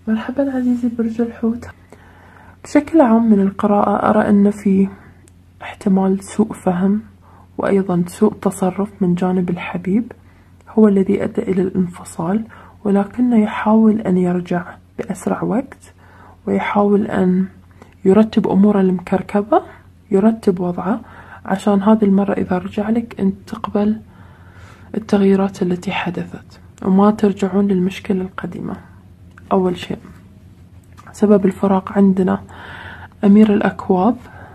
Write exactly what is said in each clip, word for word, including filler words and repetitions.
مرحبا عزيزي برج الحوت. بشكل عام من القراءة أرى أن في احتمال سوء فهم وأيضا سوء تصرف من جانب الحبيب هو الذي أدى إلى الانفصال، ولكنه يحاول أن يرجع بأسرع وقت ويحاول أن يرتب أموره المكركبة، يرتب وضعه عشان هذه المرة إذا رجع لك أنت تقبل التغييرات التي حدثت وما ترجعون للمشكلة القديمة. أول شيء سبب الفراق عندنا أمير الأكواب،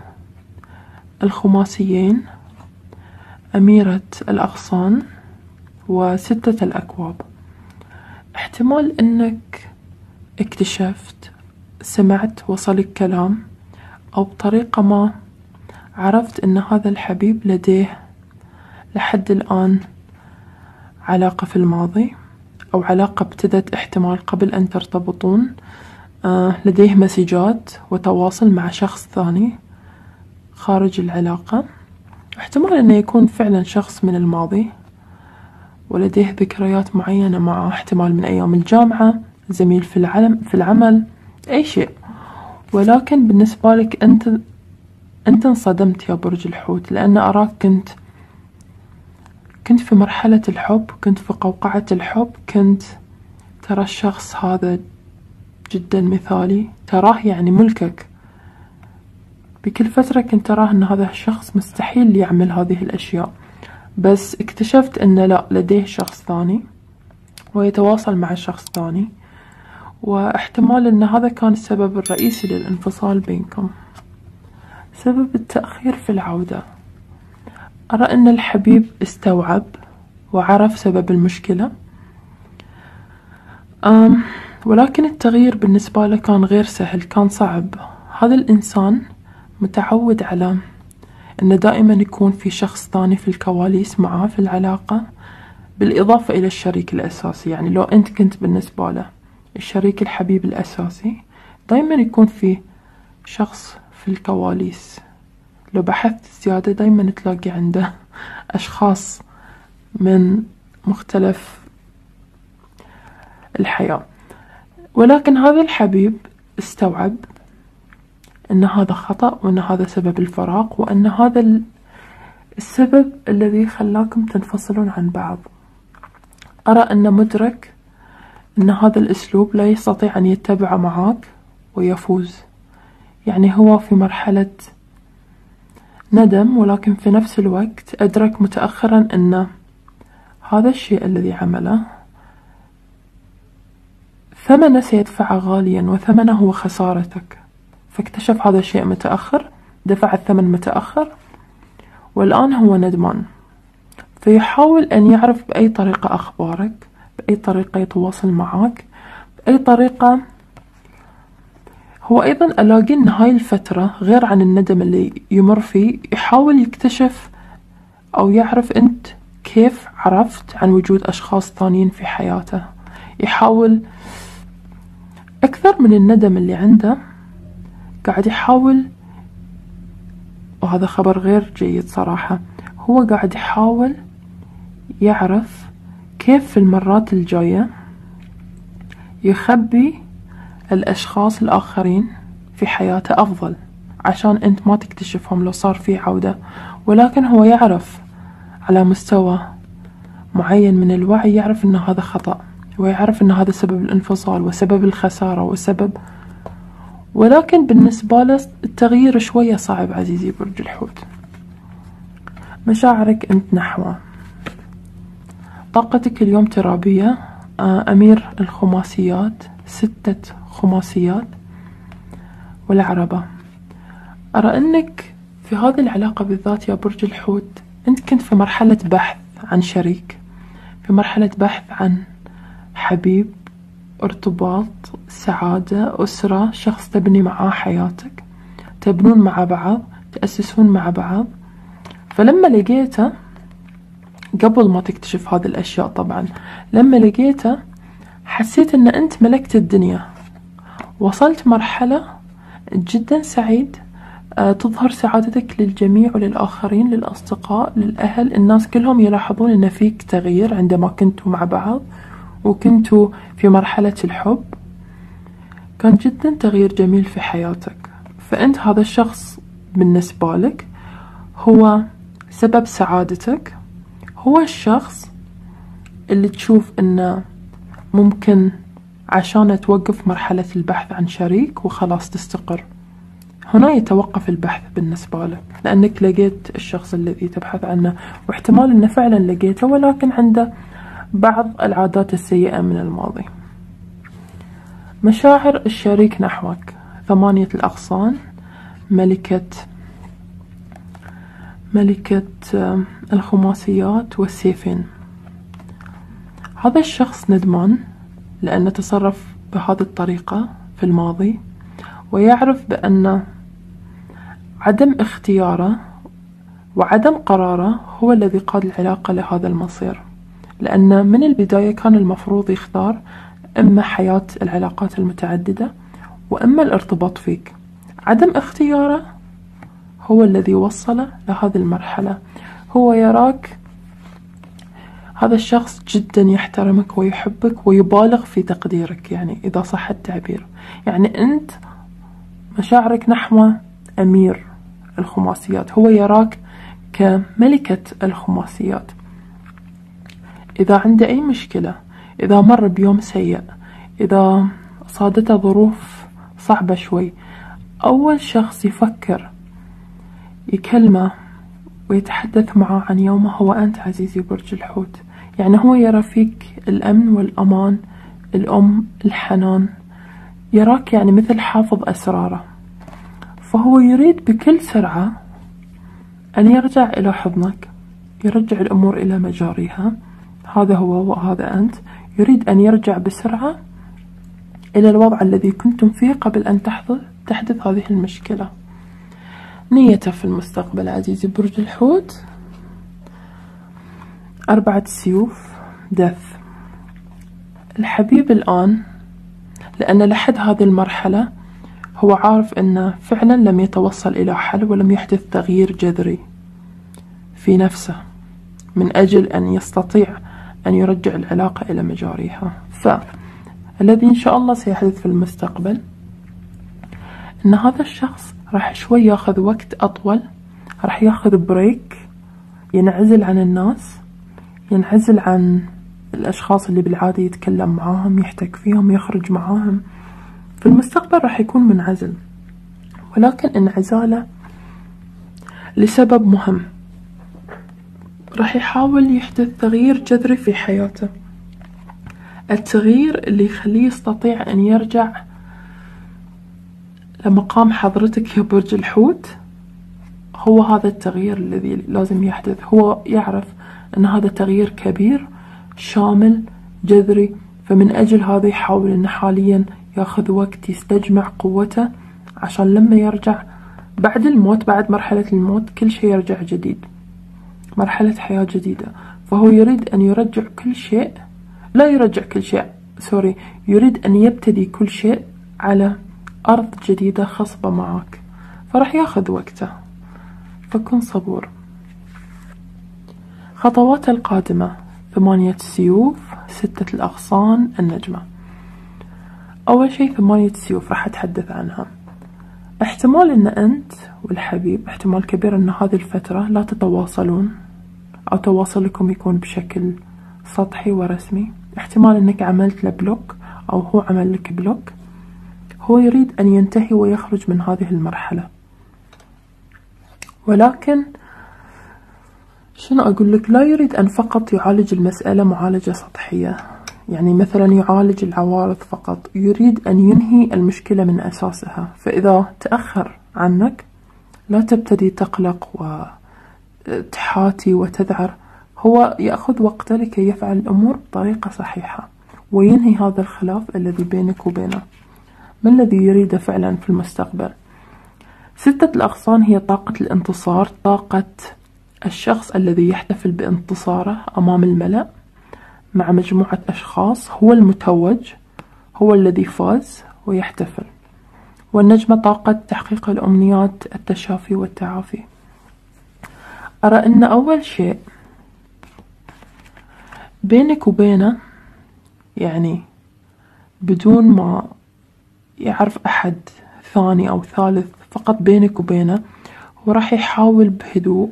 الخماسيين، أميرة الأغصان، وستة الأكواب. احتمال أنك اكتشفت، سمعت، وصلك كلام أو بطريقة ما عرفت أن هذا الحبيب لديه لحد الآن علاقة في الماضي أو علاقة ابتدت احتمال قبل أن ترتبطون، آه لديه مسجات وتواصل مع شخص ثاني خارج العلاقة. احتمال أنه يكون فعلا شخص من الماضي ولديه ذكريات معينة معه، احتمال من أيام الجامعة، زميل في العلم في العمل، أي شيء. ولكن بالنسبة لك أنت أنت انصدمت يا برج الحوت، لأن أراك كنت كنت في مرحلة الحب، كنت في قوقعة الحب، كنت ترى الشخص هذا جدا مثالي، تراه يعني ملكك. بكل فترة كنت تراه أن هذا الشخص مستحيل يعمل هذه الأشياء، بس اكتشفت أن لا، لديه شخص ثاني ويتواصل مع شخص ثاني، واحتمال أن هذا كان السبب الرئيسي للانفصال بينكم. سبب التأخير في العودة، أرى أن الحبيب استوعب وعرف سبب المشكلة، أم ولكن التغيير بالنسبة له كان غير سهل، كان صعب. هذا الإنسان متعود على أنه دائما يكون في شخص ثاني في الكواليس معاه في العلاقة، بالإضافة إلى الشريك الأساسي. يعني لو أنت كنت بالنسبة له الشريك الحبيب الأساسي، دائما يكون في شخص في الكواليس. لو بحثت زيادة دايما تلاقي عنده أشخاص من مختلف الحياة. ولكن هذا الحبيب استوعب أن هذا خطأ، وأن هذا سبب الفراق، وأن هذا السبب الذي خلاكم تنفصلون عن بعض. أرى أن مدرك أن هذا الأسلوب لا يستطيع أن يتبع معك ويفوز. يعني هو في مرحلة ندم، ولكن في نفس الوقت أدرك متأخرا أن هذا الشيء الذي عمله ثمنه سيدفعه غاليا، وثمنه هو خسارتك. فاكتشف هذا الشيء متأخر، دفع الثمن متأخر، والآن هو ندمان. فيحاول أن يعرف بأي طريقة أخبارك، بأي طريقة يتواصل معك، بأي طريقة. هو أيضا ألاقي أن هاي الفترة غير عن الندم اللي يمر فيه، يحاول يكتشف أو يعرف أنت كيف عرفت عن وجود أشخاص ثانيين في حياته. يحاول أكثر من الندم اللي عنده، قاعد يحاول، وهذا خبر غير جيد صراحة، هو قاعد يحاول يعرف كيف في المرات الجاية يخبي الأشخاص الآخرين في حياته أفضل، عشان أنت ما تكتشفهم لو صار في عودة. ولكن هو يعرف على مستوى معين من الوعي، يعرف أن هذا خطأ، ويعرف أن هذا سبب الانفصال وسبب الخسارة وسبب. ولكن بالنسبة له التغيير شوية صعب عزيزي برج الحوت. مشاعرك أنت نحوه، طاقتك اليوم ترابية، أمير الخماسيات، ستة خماسيات، والعربة. أرى أنك في هذه العلاقة بالذات يا برج الحوت أنت كنت في مرحلة بحث عن شريك، في مرحلة بحث عن حبيب، ارتباط، سعادة، أسرة، شخص تبني معاه حياتك، تبنون مع بعض، تأسسون مع بعض. فلما لقيته، قبل ما تكتشف هذه الأشياء طبعا، لما لقيته حسيت أن أنت ملكت الدنيا، وصلت مرحلة جدا سعيد، أه تظهر سعادتك للجميع وللآخرين، للأصدقاء، للأهل، الناس كلهم يلاحظون أن فيك تغيير عندما كنتوا مع بعض وكنتوا في مرحلة الحب. كان جدا تغيير جميل في حياتك، فأنت هذا الشخص بالنسبة لك هو سبب سعادتك، هو الشخص اللي تشوف انه ممكن عشان توقف مرحلة البحث عن شريك وخلاص تستقر. هنا يتوقف البحث بالنسبة لك، لأنك لقيت الشخص الذي تبحث عنه، واحتمال أنه فعلا لقيته ولكن عنده بعض العادات السيئة من الماضي. مشاعر الشريك نحوك، ثمانية الأغصان، ملكة ملكة الخماسيات والسيفين. هذا الشخص ندمان لأنه تصرف بهذه الطريقة في الماضي، ويعرف بأن عدم اختياره وعدم قراره هو الذي قاد العلاقة لهذا المصير، لأن من البداية كان المفروض يختار إما حياة العلاقات المتعددة وإما الارتباط فيك. عدم اختياره هو الذي وصله لهذه المرحلة. هو يراك هذا الشخص جدا يحترمك ويحبك ويبالغ في تقديرك، يعني إذا صح التعبير. يعني أنت مشاعرك نحو أمير الخماسيات، هو يراك كملكة الخماسيات. إذا عنده أي مشكلة، إذا مر بيوم سيء، إذا صادته ظروف صعبة شوي، أول شخص يفكر يكلمه ويتحدث معه عن يومه هو أنت عزيزي برج الحوت. يعني هو يرى فيك الأمن والأمان، الأم، الحنان، يراك يعني مثل حافظ أسراره، فهو يريد بكل سرعة أن يرجع إلى حضنك، يرجع الأمور إلى مجاريها. هذا هو وهذا أنت، يريد أن يرجع بسرعة إلى الوضع الذي كنتم فيه قبل أن تحدث تحدث هذه المشكلة. نيته في المستقبل عزيزي برج الحوت، أربعة السيوف، دث. الحبيب الآن لأن لحد هذه المرحلة هو عارف أنه فعلا لم يتوصل إلى حل ولم يحدث تغيير جذري في نفسه من أجل أن يستطيع أن يرجع العلاقة إلى مجاريها. فالذي إن شاء الله سيحدث في المستقبل أن هذا الشخص راح شوي ياخذ وقت أطول، راح ياخذ بريك، ينعزل عن الناس، ينعزل عن الأشخاص اللي بالعادة يتكلم معاهم، يحتك فيهم، يخرج معاهم. في المستقبل راح يكون منعزل، ولكن انعزاله لسبب مهم. راح يحاول يحدث تغيير جذري في حياته، التغيير اللي يخليه يستطيع أن يرجع لمقام حضرتك يا برج الحوت. هو هذا التغيير الذي لازم يحدث. هو يعرف أن هذا تغيير كبير شامل جذري، فمن أجل هذا يحاول أنه حاليا ياخذ وقت يستجمع قوته عشان لما يرجع بعد الموت، بعد مرحلة الموت، كل شيء يرجع جديد، مرحلة حياة جديدة. فهو يريد أن يرجع كل شيء، لا يرجع كل شيء سوري يريد أن يبتدي كل شيء على أرض جديدة خصبة معك، فرح ياخذ وقته، فكن صبور. خطوات القادمة، ثمانية السيوف، ستة الأغصان، النجمة. أول شيء ثمانية السيوف راح أتحدث عنها. احتمال أن أنت والحبيب احتمال كبير أن هذه الفترة لا تتواصلون، أو تواصلكم يكون بشكل سطحي ورسمي. احتمال أنك عملت له بلوك أو هو عمل لك بلوك. هو يريد أن ينتهي ويخرج من هذه المرحلة، ولكن شنو أقول لك، لا يريد أن فقط يعالج المسألة معالجة سطحية، يعني مثلا يعالج العوارض فقط. يريد أن ينهي المشكلة من أساسها. فإذا تأخر عنك لا تبتدي تقلق وتحاتي وتذعر. هو يأخذ وقته لكي يفعل الأمور بطريقة صحيحة وينهي هذا الخلاف الذي بينك وبينه. ما الذي يريده فعلا في المستقبل؟ ستة الأغصان هي طاقة الانتصار، طاقة الشخص الذي يحتفل بانتصاره أمام الملأ مع مجموعة أشخاص، هو المتوج، هو الذي فاز ويحتفل. والنجمة طاقة تحقيق الأمنيات، التشافي والتعافي. أرى أن أول شيء بينك وبينه، يعني بدون ما يعرف أحد ثاني أو ثالث فقط بينك وبينه، وراح يحاول بهدوء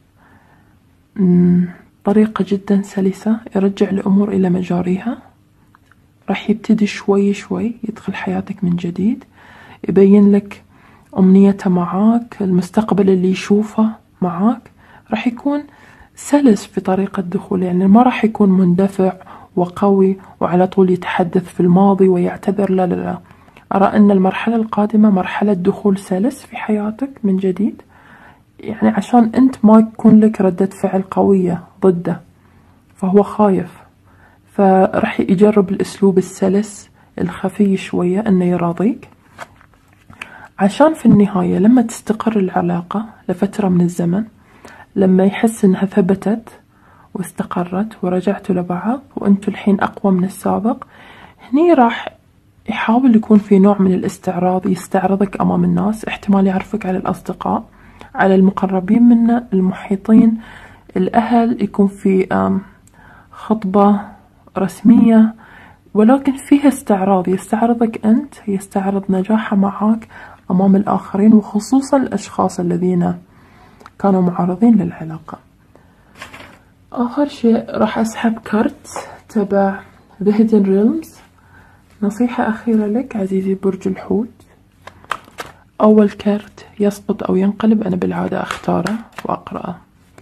طريقة جدا سلسة يرجع الأمور إلى مجاريها. راح يبتدي شوي شوي يدخل حياتك من جديد، يبين لك أمنيته معاك، المستقبل اللي يشوفه معاك راح يكون سلس في طريقة دخوله، يعني ما راح يكون مندفع وقوي وعلى طول يتحدث في الماضي ويعتذر. لا لا لا، أرى أن المرحلة القادمة مرحلة دخول سلس في حياتك من جديد، يعني عشان أنت ما يكون لك ردة فعل قوية ضده، فهو خايف، فرح يجرب الأسلوب السلس الخفي شوية أنه يراضيك، عشان في النهاية لما تستقر العلاقة لفترة من الزمن، لما يحس أنها ثبتت واستقرت ورجعتوا لبعض وأنتوا الحين أقوى من السابق، هني راح يحاول يكون في نوع من الاستعراض، يستعرضك أمام الناس، احتمال يعرفك على الأصدقاء، على المقربين منه، المحيطين، الأهل، يكون في خطبة رسمية ولكن فيها استعراض، يستعرضك أنت، يستعرض نجاحه معك أمام الآخرين وخصوصا الأشخاص الذين كانوا معارضين للعلاقة. آخر شيء راح أسحب كارت تبع The Hidden Realms. نصيحة أخيرة لك عزيزي برج الحوت، أول كارت يسقط أو ينقلب أنا بالعادة أختاره وأقرأه.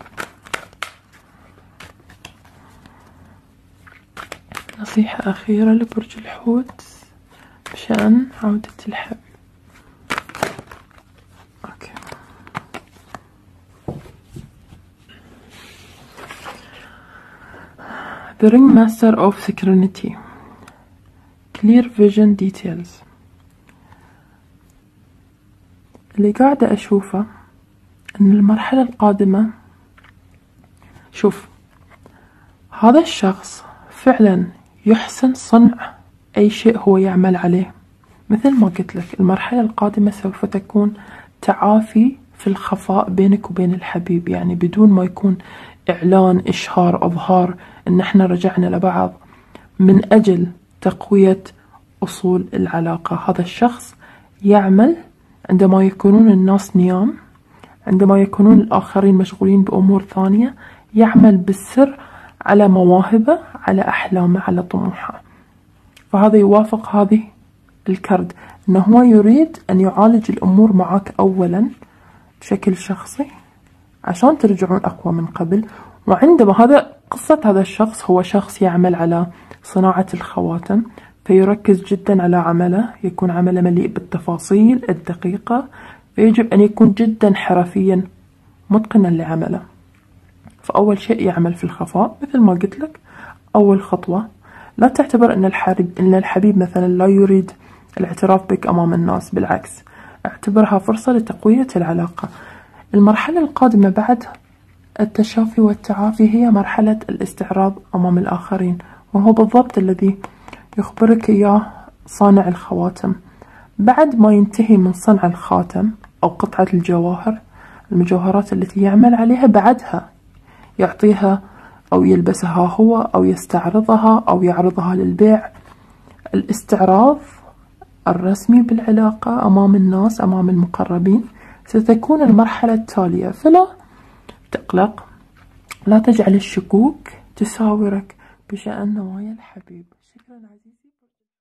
نصيحة أخيرة لبرج الحوت بشأن عودة الحب. أوكي. The Ringmaster of Serenity. Clear Vision Details. اللي قاعدة أشوفه أن المرحلة القادمة، شوف هذا الشخص فعلا يحسن صنع أي شيء هو يعمل عليه. مثل ما قلت لك المرحلة القادمة سوف تكون تعافي في الخفاء بينك وبين الحبيب، يعني بدون ما يكون إعلان، إشهار، إظهار إن إحنا رجعنا لبعض، من أجل تقوية أصول العلاقة. هذا الشخص يعمل عندما يكونون الناس نيام، عندما يكونون الآخرين مشغولين بأمور ثانية، يعمل بالسر على مواهبه، على أحلامه، على طموحه. فهذا يوافق هذه الكرد، أنه هو يريد أن يعالج الأمور معك أولا بشكل شخصي عشان ترجعون أقوى من قبل. وعندما هذا قصة هذا الشخص، هو شخص يعمل على صناعة الخواتم، فيركز جدا على عمله، يكون عمله مليء بالتفاصيل الدقيقة، فيجب أن يكون جدا حرفيا متقنا لعمله. فأول شيء يعمل في الخفاء مثل ما قلت لك. أول خطوة لا تعتبر أن الحبيب, إن الحبيب مثلا لا يريد الاعتراف بك أمام الناس، بالعكس اعتبرها فرصة لتقوية العلاقة. المرحلة القادمة بعد التشافي والتعافي هي مرحلة الاستعراض أمام الآخرين، وهو بالضبط الذي يخبرك إياه صانع الخواتم. بعد ما ينتهي من صنع الخاتم أو قطعة الجواهر، المجوهرات التي يعمل عليها، بعدها يعطيها أو يلبسها هو أو يستعرضها أو يعرضها للبيع. الاستعراض الرسمي بالعلاقة أمام الناس، أمام المقربين، ستكون المرحلة التالية. فلا تقلق، لا تجعل الشكوك تساورك بشأن نوايا الحبيب. شكرا عزيزي.